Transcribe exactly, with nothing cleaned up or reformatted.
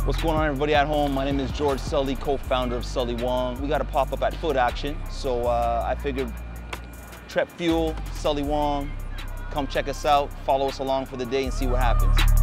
What's going on, everybody at home? My name is George Sully, co-founder of Sully Wong. We got a pop-up at Footaction, so uh, I figured TrepFuel, Sully Wong, come check us out, follow us along for the day and see what happens.